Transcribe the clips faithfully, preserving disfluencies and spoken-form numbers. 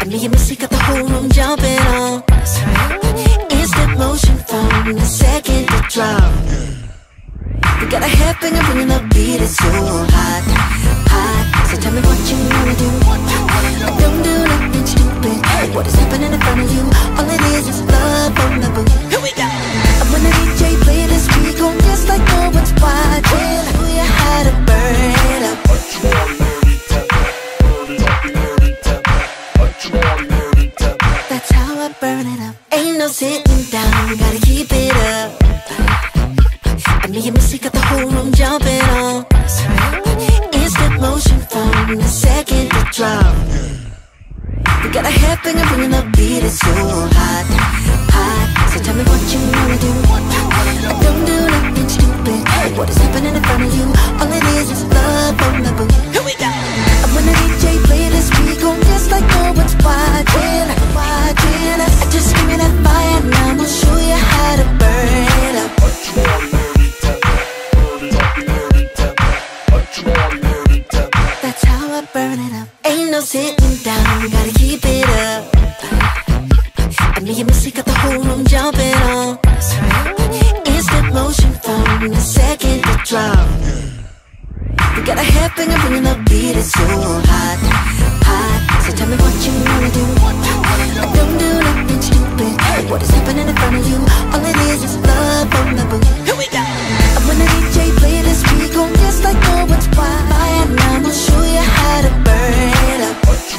And me and Missy got the whole room jumping on. Instant motion from the second to drop. We got a headbanger bringing the beat, it's so hot, hot. So tell me what you wanna do. Don't do nothing stupid. What is happening in front of you? All it is is love on the boot. Here we go. And when the D J play this, we gon' dance like no one's watching. Show you how to burn it up. That's how I burn it up. Ain't no sitting down, gotta keep it up. And me and Missy got the whole room jumping on. Instant motion from the second to drop. We got a headbanger bringing the beat, it's so hot, hot. So tell me what you wanna do. Don't do nothing stupid. What is happening in front of you? All it is is love on the boot. Here we go. And when the D J play this, we gon' dance like no one's watching, watching us. I just give me that fire and I'ma show you how to burn it up. That's how I burn it up. Ain't no sitting down, gotta keep it up. And me and Missy got the whole room jumping on. Instant motion from the second to drop. We got a headbanger bringing the beat, it's so hot, hot. So tell me what you wanna do. Don't do nothing stupid. What is happening in front of you? All it is is love on the boot. Here we go. And when the D J play this, we gon' dance like no one's watching. And I'ma show you how to burn it up.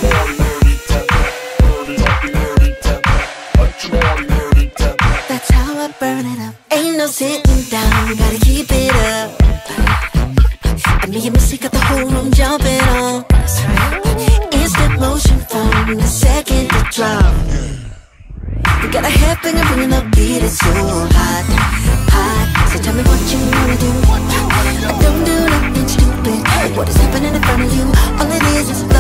That's how I burn it up. Ain't no sitting down, gotta keep it up. And me and Missy got the whole room jumping on. Instant motion from the second to drop. We got a headbanger bringing the beat, it's so hot, hot. So tell me what you wanna do. Don't do nothing stupid. What is happening in front of you? All it is is